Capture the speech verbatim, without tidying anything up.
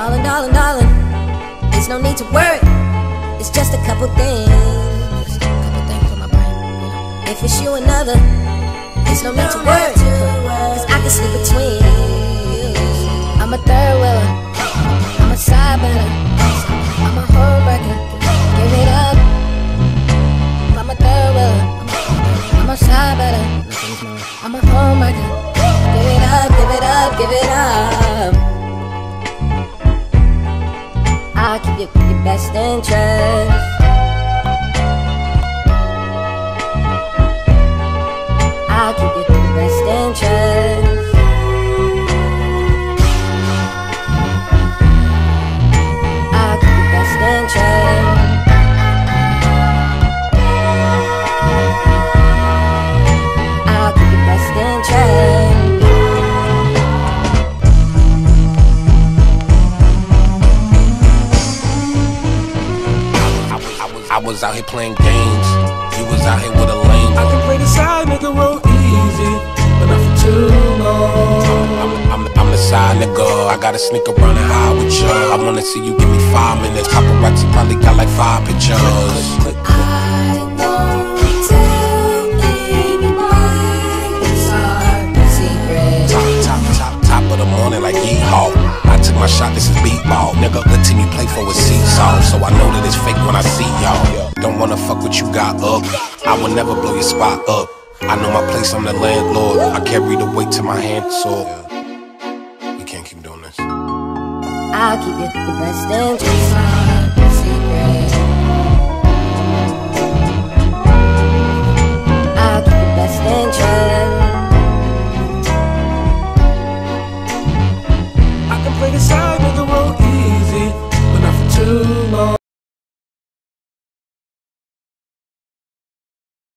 Darling, darling, darling, there's no need to worry. It's just a couple things. Just a couple things on my brain. If it's you another, there's no need to worry, cause I can sleep between. I'm a third wheeler, I'm a side better, I'm a homewrecker. Give it up. I'm a third wheeler, I'm a side better, I'm a homewrecker. Give it up, give it up, give it up. I'll keep you your best interest. I'll keep you your best interest. I'll keep your best interest. I'll keep your best interest. I was out here playing games, you was out here with a lame. I can play the side nigga real easy, but not for too long. I'm, I'm, I'm the side nigga, I gotta sneak around and hide with you. I wanna see you give me five minutes, paparazzi probably got like five pictures. I won't tell anybody, it's our secret. Top, top, top, top of the morning like yeehaw. I took my shot, this is beatball. Nigga, the team you play for is seesaw, so I know that it's fake when I see y'all. Don't wanna fuck what you got up, I will never blow your spot up. I know my place, I'm the landlord. I carry the weight to my hand, so we can't keep doing this. I'll keep you the best interest, our secret.